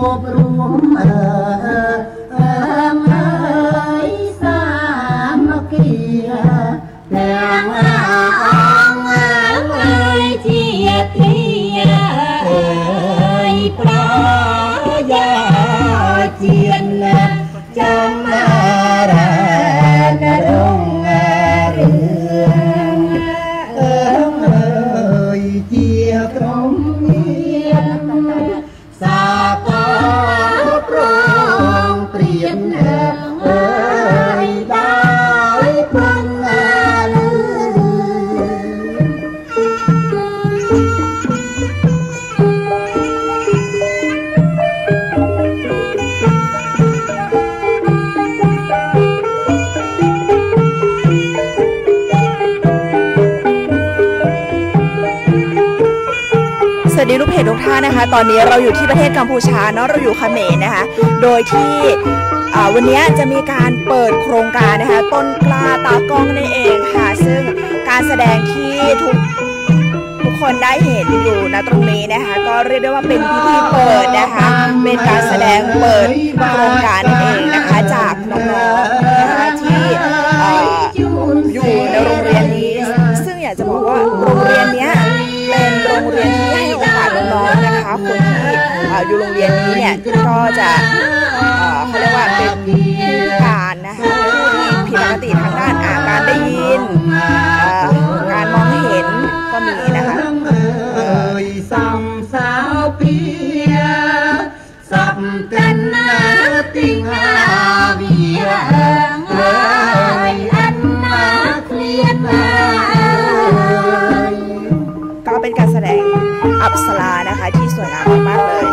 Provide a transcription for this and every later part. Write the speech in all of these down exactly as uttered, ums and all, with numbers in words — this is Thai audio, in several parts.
บรวมเออเออเอ้ยสามัคคีแห่งองเอ้ยเจียเทียเอ้ยปลายาเจียนจำอะไรกระดงเรื่องเออเอ้ยเจียกรมเนียนสากลปรองเปลี่ยนเอ้ยได้พังลือสวัสดีลูกเพจทุกท่านนะคะตอนนี้เราอยู่ที่ประเทศกัมพูชาเนาะเราอยู่เขมรนะคะโดยที่วันนี้จะมีการเปิดโครงการนะคะต้นกล้าตากล้องนั่นเองค่ะซึ่งการแสดงที่ทุกทุกคนได้เห็นอยู่นะตรงนี้นะคะก็เรียกได้ว่าเป็นพิธีเปิดนะคะเป็นการแสดงเปิดโครงการนั่นเองนะคะจากน้องๆนะคะที่อยู่ในโรงเรียนนี้ซึ่งอยากจะบอกว่าโรงเรียนนี้เป็นโรงเรียนที่ให้โอกาสน้องๆนะคะคนที่อยู่โรงเรียนนี้เนี่ยก็จะเขาเรียกว่าเป็นผู้พิการนะคะผู้ที่ผิดปกติทางด้านการได้ยินการมองเห็นก็มีนะคะเอ้ยสัมสาวเปียสับกันนาติงอาเบียเอ้ยอันมาเคลียนก็เป็นการแสดงอัปสรานะคะที่สวยงามมากๆเลย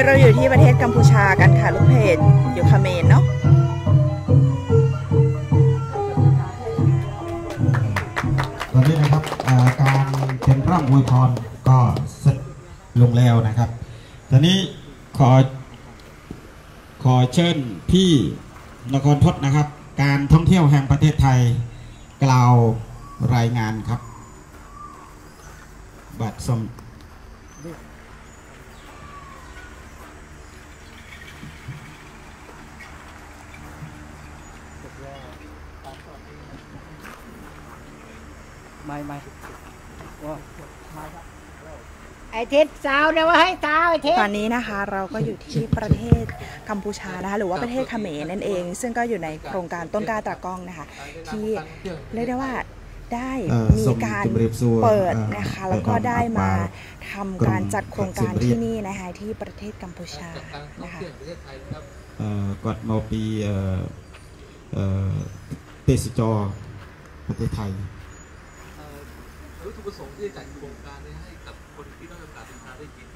เราอยู่ที่ประเทศกัมพูชากันค่ะลูกเพจอยู่เขมรเนาะตอนนี้นะครับการเป็นร่ำอวยพรก็เสร็จลงแล้วนะครับตอนนี้ขอขอเชิญพี่นครพจน์นะครับการท่องเที่ยวแห่งประเทศไทยกล่าวรายงานครับบัตรสมไม่ไม่ว่าไอทิศสาวเดี๋ยวว่าให้สาวไอทิศตอนนี้นะคะเราก็อยู่ที่ประเทศกัมพูชานะคะหรือว่าประเทศเขมรนั่นเองซึ่งก็อยู่ในโครงการต้นกล้าตากล้องนะคะที่เรียกได้ว่าได้มีการเปิดนะคะแล้วก็ได้มาทำการจัดโครงการที่นี่นะคะที่ประเทศกัมพูชานะคะกดมาปีเตสจอประเทศไทยวัตถุประสงค์ที่จะจัดโครงการนี้ให้กับคนที่ได้โอกาสศึกษาได้จริง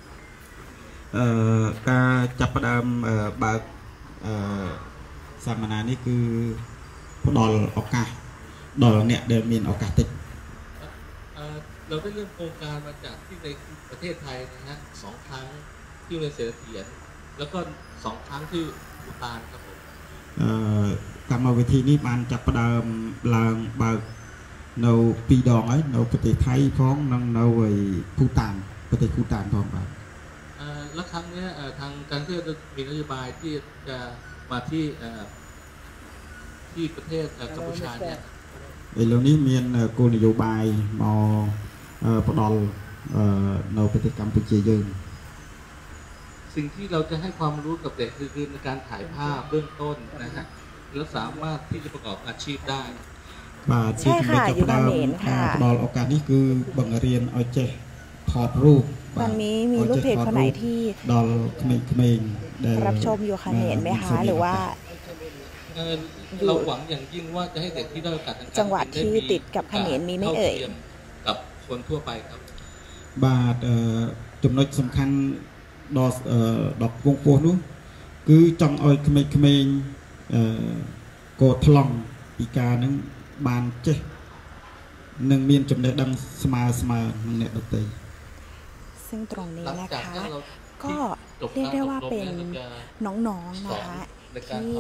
การจับประดามบางสัมมนานี่คือผู้ดอลโอกาสดอลเนี่ยเดินมีนโอกาสติดเราได้เริ่มโครงการมาจากที่ในประเทศไทยนะฮะสองครั้งที่โรงเรียนเสถียรแล้วก็สองครั้งที่อุตานครับผมกรรมวิธีนี้มันจับประดามลางบางនៅពីរដងហើយនៅប្រទេសថៃផងនិងនៅឯភូតានប្រទេសភូតានផងបាទแล้วครั้งนี้ทางการที่จะมีนโยบายที่จะมาที่ที่ประเทศกัมพูชาเนี่ยឥឡូវនេះមានគោលនយោបាយមកផ្ដល់នៅប្រទេសកម្ពុជាយើងสิ่งที่เราจะให้ความรู้กับเด็กคือในการถ่ายภาพเบื้องต้นนะฮะแล้วสามารถที่จะประกอบอาชีพได้ใช่ค่ะอยู่เขมรค่ะดอลโอกาสนี้คือบังเรียนเอาเจถอดรูปตอนนี้มีลูกเพจคนไหนที่ดอลเขมรเขมรรับชมอยู่เขมรไหมคะหรือว่าเราหวังอย่างยิ่งว่าจะให้เด็กที่ได้โอกาสทางการจังหวัดที่ติดกับเขมรมีไม่เอ่ยกับคนทั่วไปครับบาทจุดน้อยสำคัญดอกดอกวงโปนู้คือจังเอาเขมรเขมรโกทลองปีกานั้นบานเจหนึ่งมีนจำเนดังสมาสมาเนตดตีซึ่งตรงนี้นะคะก็เรียกได้ว่าเป็นน้องๆนะคะที่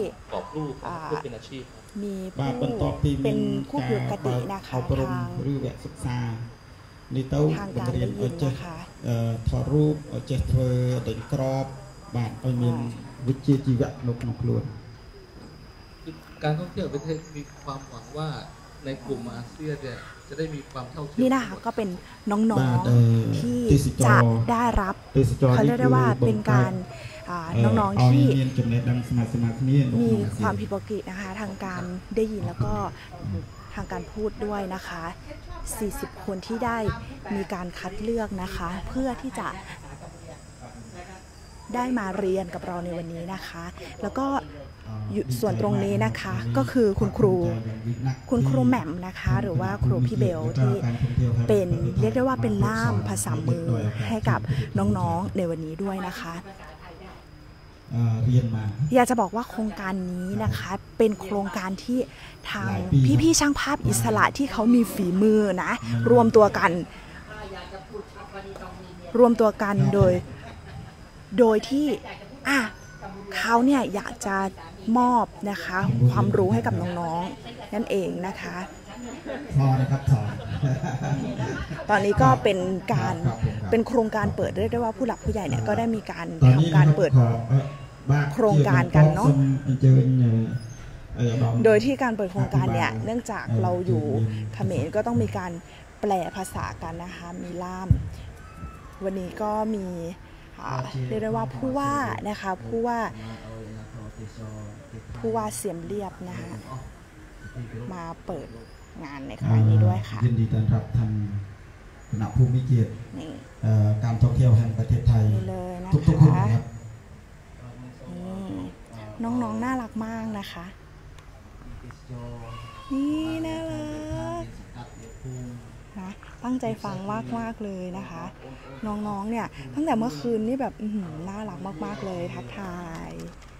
มีผู้เป็นผู้ปกตินะคะทางศึกษาในเต้าทางการได้ยินนะคะถอดรูปเจเธอเด็กกรอบบาดเอาเงินวิจิตรจีวะนกนกล้วนการท่องเที่ยวประเทศมีความหวังว่าในกลุ่มอาเซียนเนี่ยจะได้มีความเท่าเทียมนี่นะคะก็เป็นน้องๆที่จะได้รับเขาเรียกได้ว่าเป็นการน้องๆที่มีความผิดปกตินะคะทางการได้ยินแล้วก็ทางการพูดด้วยนะคะสี่สิบคนที่ได้มีการคัดเลือกนะคะเพื่อที่จะได้มาเรียนกับเราในวันนี้นะคะแล้วก็ส่วนตรงนี้นะคะก็คือคุณครูคุณครูแหม่มนะคะหรือว่าครูพี่เบลที่เป็นเรียกได้ว่าเป็นล่ามภาษามือให้กับน้องๆในวันนี้ด้วยนะคะอยากจะบอกว่าโครงการนี้นะคะเป็นโครงการที่ทางพี่ๆช่างภาพอิสระที่เขามีฝีมือนะรวมตัวกันรวมตัวกันโดยโดยที่อ่ะเขาเนี่ยอยากจะมอบนะคะความรู้ให้กับน้องๆนั่นเองนะคะพอนะครับพอตอนนี้ก็เป็นการเป็นโครงการเปิดเรียกได้ว่าผู้หลักผู้ใหญ่เนี่ยก็ได้มีการทำการเปิดโครงการกันเนาะโดยที่การเปิดโครงการเนี่ยเนื่องจากเราอยู่เขมรก็ต้องมีการแปลภาษากันนะคะมีล่ามวันนี้ก็มีเรียกได้ว่าผู้ว่านะคะผู้ว่าผู้ว่าเสียมเรียบนะคะมาเปิดงานในครั้งนี้ด้วยค่ะยินดีต้อนรับท่านคณะผู้มีเกียรติการท่องเที่ยวแห่งประเทศไทยทุกๆคนนะครับน้องๆน่ารักมากนะคะนี่น่ารักนะตั้งใจฟังมากๆเลยนะคะ น้องๆเนี่ยตั้งแต่เมื่อคืนนี่แบบน่ารักมากๆเลยทักทาย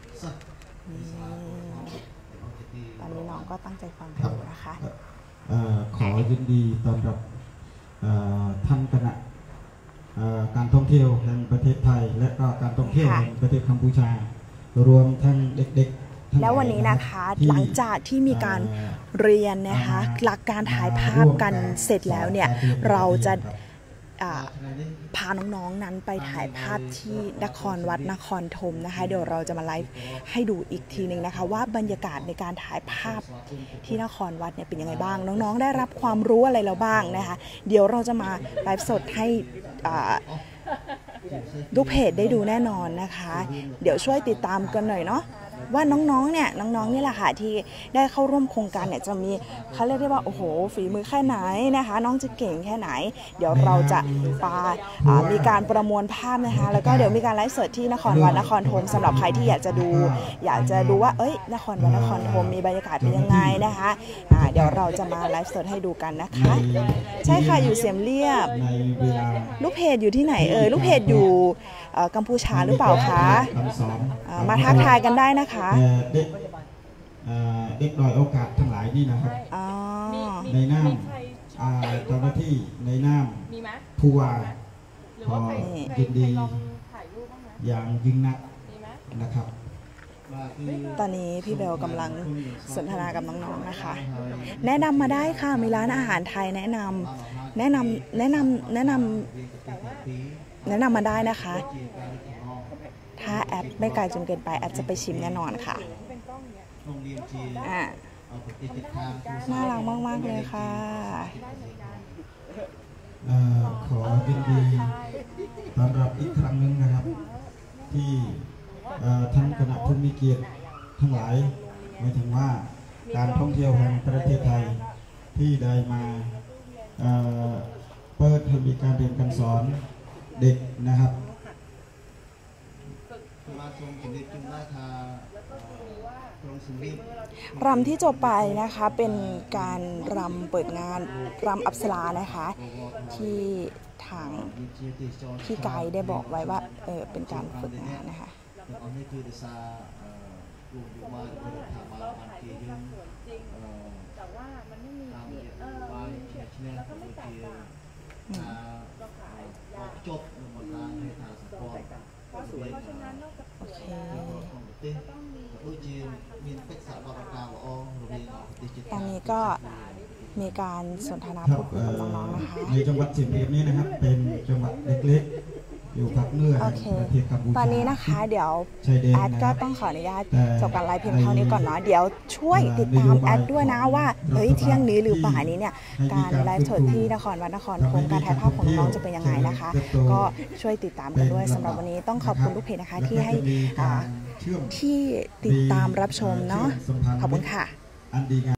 ตอนนี้น้องก็ตั้งใจฟังอยู่นะคะขอยินดีต้อนรับท่านคณะการท่องเที่ยวแห่งประเทศไทยและก็การท่องเที่ยวแห่งประเทศกัมพูชารวมทั้งเด็กๆแล้ววันนี้นะคะหลังจากที่มีการเรียนนะคะหลักการถ่ายภาพกันเสร็จแล้วเนี่ยเราจะพาน้องๆนั้นไปถ่ายภาพที่นครวัดนครธมนะคะเดี๋ยวเราจะมาไลฟ์ให้ดูอีกทีหนึ่งนะคะว่าบรรยากาศในการถ่ายภาพที่นครวัดเนี่ยเป็นยังไงบ้างน้องๆได้รับความรู้อะไรแล้วบ้างนะคะเดี๋ยวเราจะมาไลฟ์สดให้ลูกเพจได้ดูแน่นอนนะคะเดี๋ยวช่วยติดตามกันหน่อยเนาะว่าน้องๆเนี่ยน้องๆนี่แหละค่ะที่ได้เข้าร่วมโครงการเนี่ยจะมีเขาเรียกได้ว่าโอ้โหฝีมือแค่ไหนนะคะน้องจะเก่งแค่ไหนเดี๋ยวเราจะมามีการประมวลภาพนะคะแล้วก็เดี๋ยวมีการไลฟ์สดที่นครวัดนครธมสำหรับใครที่อยากจะดูอยากจะดูว่าเอ้ยนครวัดนครธมมีบรรยากาศเป็นยังไงนะคะเดี๋ยวเราจะมาไลฟ์สดให้ดูกันนะคะใช่ค่ะอยู่เสียมเรียบลูกเพจอยู่ที่ไหนเอ่ยลูกเพจอยู่กัมพูชาหรือเปล่าคะมาทักทายกันได้นะคะเด็กเด็กด้อยโอกาสทั้งหลายนี่นะครับในน้ำเจ้าหน้าที่ในน้ำผู้ว่าขอยินดีอย่างยิ่งนักนะครับตอนนี้พี่เบลกำลังสนทนากับน้องๆนะคะแนะนำมาได้ค่ะมีร้านอาหารไทยแนะนำแนะนำแนะนำแนะนำแนะนำมาได้นะคะถ้าแอดไม่ไกลจนเกินไปแอดจะไปชิมแน่นอนค่ะอ่าน่ารักมากๆเลยค่ะขอยินดีต้อนรับอีกครั้งหนึ่งนะครับที่ท่านคณะผู้มีเกียรติทั้งหลายหมายถึงว่าการท่องเที่ยวแห่งประเทศไทยที่ได้มาเปิดให้มีการเรียนการสอนเด็กนะครับรำที่จบไปนะคะเป็นการรำเปิดงานรำอัปสรานะคะที่ทางพี่ไกด์ได้บอกไว้ว่าเออเป็นการฝึกงานนะคะจบหมดแล้วในทางสังคมโอเคตอนนี้ก็มีการสนทนาพูดคุยกับน้องๆนะคะในจังหวัดเชียงรายนี้นะครับเป็นจังหวัดเล็กๆอยู่ภาคเหนือประเทศกัมพูชาตอนนี้นะคะเดี๋ยวแอดก็ต้องขออนุญาตจบการไลฟ์เพียงเท่านี้ก่อนเนาะเดี๋ยวช่วยติดตามแอดด้วยนะว่าเฮ้ยเที่ยงนี้หรือบ่ายนี้เนี่ยการไลฟ์สดที่นครวัดนครธมการถ่ายภาพของน้องจะเป็นยังไงนะคะก็ช่วยติดตามกันด้วยสำหรับวันนี้ต้องขอบคุณลูกเพจนะคะที่ให้ที่ติดตามรับชมเนาะขอบคุณค่ะ